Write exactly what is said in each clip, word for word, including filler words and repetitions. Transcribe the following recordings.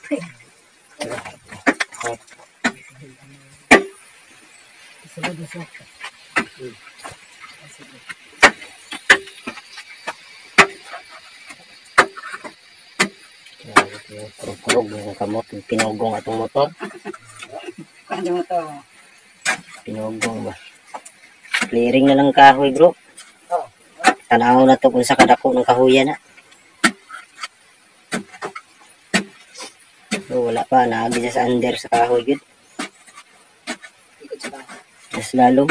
Kurog yung kamot, pinugong atong motor. Ano to? Pinugong ba? Clearing na lang kahoy, bro. Tanaw na to kung sa kadako ng kahuyan na. So, wala pa, naagi siya sa under sa kahoy yun. Mas lalong.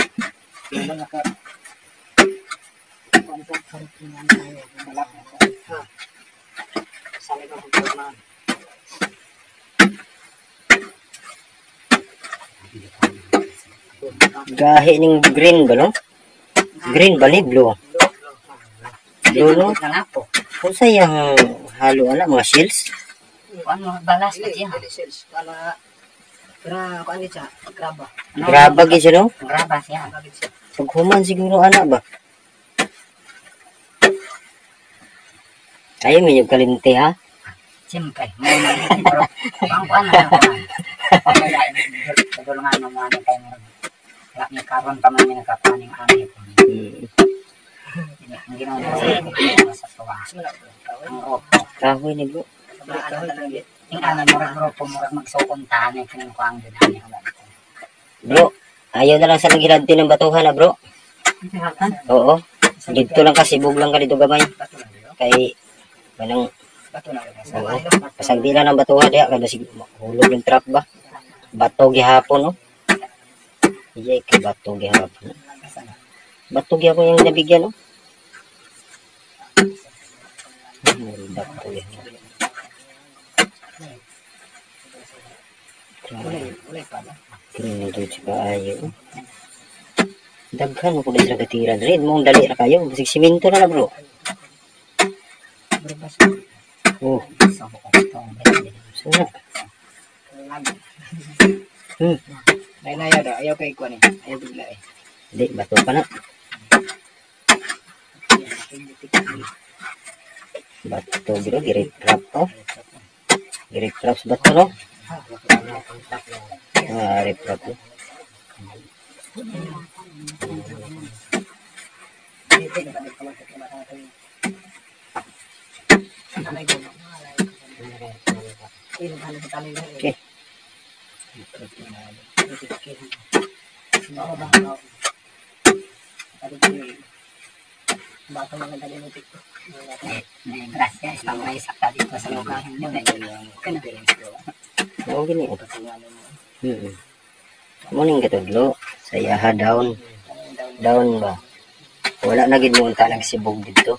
Gahi ning green ba, no? Green ba ni blue? Blue, no? Kung sayang halo na mga shells? Ano, balas ka siya. Kala, kira, kung ano siya, graba. Graba gid siya, no? Graba siya. Paghuman siguro anak ba? Ayaw mo yung kalimte, ha? Siyempre, may nagiging pero ang kuhan na lang kuhan. Pagdulungan mo mga kayo mo. Wala niya karon pa man niya nagkapaning angit. Ang ginawa niya sa tuwa. Kahoy ni bro. Yung ano, murag-grupo, murag magsukuntahan yung kinukuhang din. Bro, ayaw na lang sa naghilanti ng batuhan na bro. Oo. Dito lang kasi, bug lang ka dito gamay. Kay, walang, oo. Pasag di lang ng batuhan diya, kada sig hulog yung truck ba? Bato gihapon, no? Iyay kay bato gihapon. Bato gihapon yung nabigyan, no? Bato gihapon. Kini dito si kaayo. Daghan mo ko na sila katiran. Red mong dali na kayo. Basig siminto na na bro. Oh. Sana. Hmm. Lain ayaw daw. Ayaw kay kuha ni. Ayaw bigla eh. Hindi, bato pa na. Bato bro. Girik trap to. Girik trap sa bato no. Ah, girik trap to. Okay. Bato mga dalimutik ko. Gracias, pangay sakta dito sa lugar. Oo, gini. Hmm. Muning katudlo. Sayaha down. Down ba? Wala na gid mo unta nagsibog dito.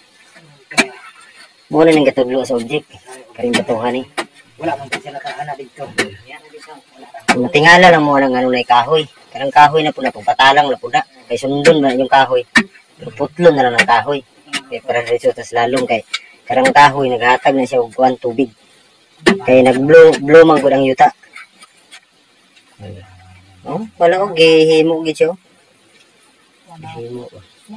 Muna ning katudlo sa object. Karing batuhan ni. Wala man sila kaana dito. Kung tingala lang mo ng ano na kahoy. Karang kahoy na po na pagpatalang na po na. Kay sundon ba yung kahoy. Pero putlon na lang ng kahoy. Kaya para resulta sa lalong kay karang kahoy naghatag na siya og kuan tubig. Kay nag-blow blow man gud ang yuta. Oh, wala og gihimo gid siya. Gihimo.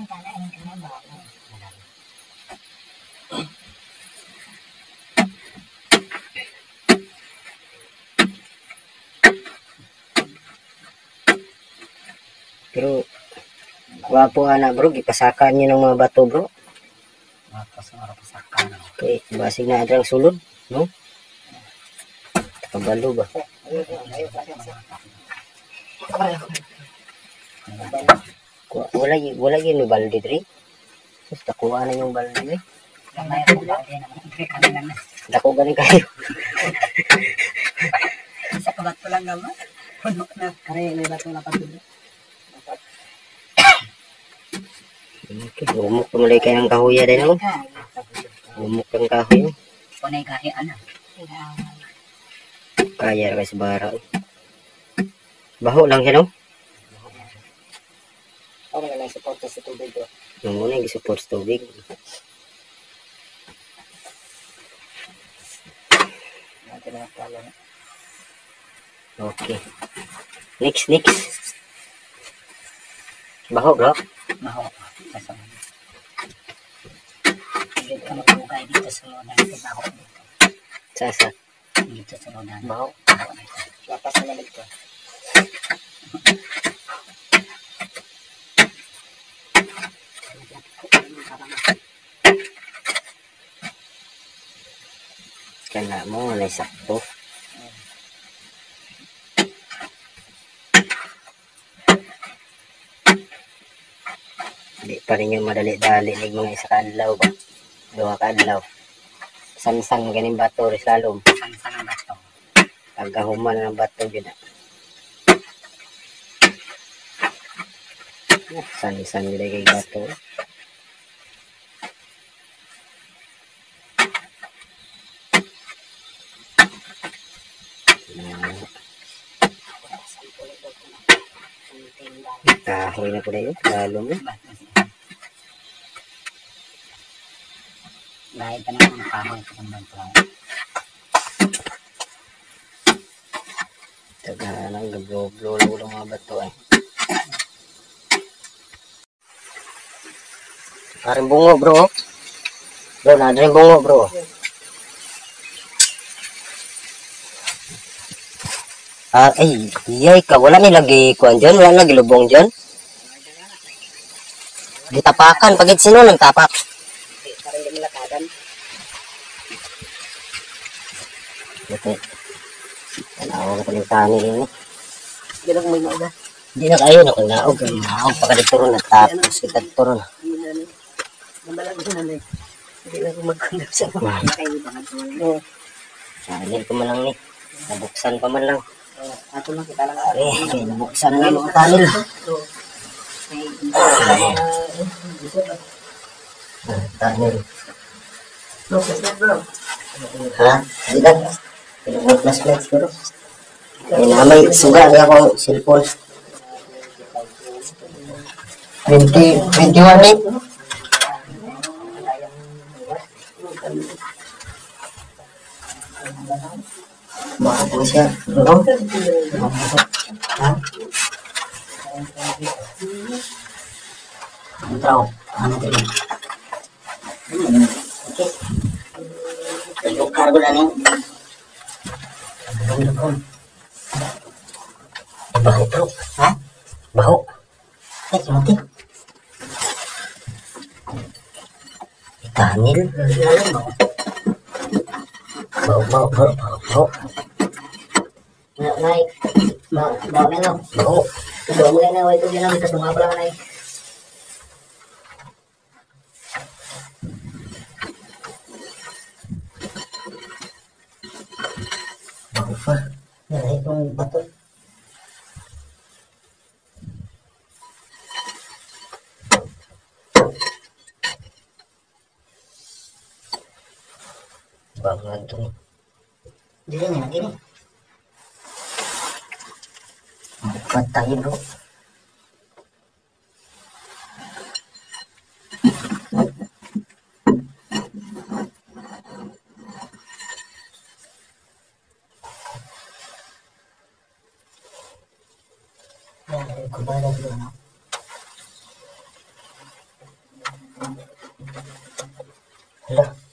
Pero wapo ana bro, gipasakan niyo ng mga bato bro. Tapos nga pasakan. Okay, basig na adrang sulod, no? Kabalo ba? Wala wala gyud may balde diri. Sus takuha na yung balde eh. Dako gani kayo. Sa kabat pa lang naman. Puno na. Kare may bato na patuloy. Okay, umok mulai kayang kahoy din no. Umok kang kahoy. Punay kahi ana. Kaya ra sa bara. Baho lang siya no. Ako na lang support sa tubig ko. Yung muna yung support sa tubig. Okay. Next, next. Baho bro. Baho. Kasama. Hindi ka magpugay dito sa mga baho dito. Sasa. Hindi dito sa rodan. Baho. Lapas na lamig ko. Kana mo, walay sakto. Hindi pa rin yung madali-dali ng mga isa kaadlaw ba? Duha kaadlaw. San-san ganing bato, Risalom. San-san ang bato. Pagkahuman ng bato, yun na. San-san yun kay bato. Kahoy na po na yun, lalo mo. Dahil pa naman ang kahoy sa banto. Taga nang gablo-blo lang mga bato eh. Parang bungo bro. Bro, nada rin bungo bro. Ah, ay, iyay ka. Wala nilagi kuhan dyan. Wala nilagi lubong dyan. Gitapakan. Pagit sino nang tapak? Parang hindi malakadan. Ito. Tanawa na paling tani rin eh. Hindi lang may mga. Hindi na kayo na kung naog. Naog pa ka dito ron at tapos kita dito ron. Mamalag ko na na. Hindi na ako magkandap sa mga. Oo. Salin ko man lang ni. Nabuksan pa man lang. Ato lang kita lang. Eh, nabuksan na yung tanil. Tanil. Ha? Hindi lang. Pinag flashlight siguro. Ay namay, suga niya akong cellphone. twenty, twenty-one eh. Baka po siya. Oo. Ha? Ang tao. Ano ito yun? Okay. Yung cargo na niyo. Baho bro. Ha? Baho. Eh, mati. Itanil. Baho, baho, baho, baho, baho. Nay, bawa na lang. Baho. Bawa mo na, ito yun lang. Ito tunga pala nay. Baho pa. Yan, itong bato. Baho nga ito. Hindi lang yan, gini. Bukat tayo bro. Yan, kumbaga dito, no? Hala.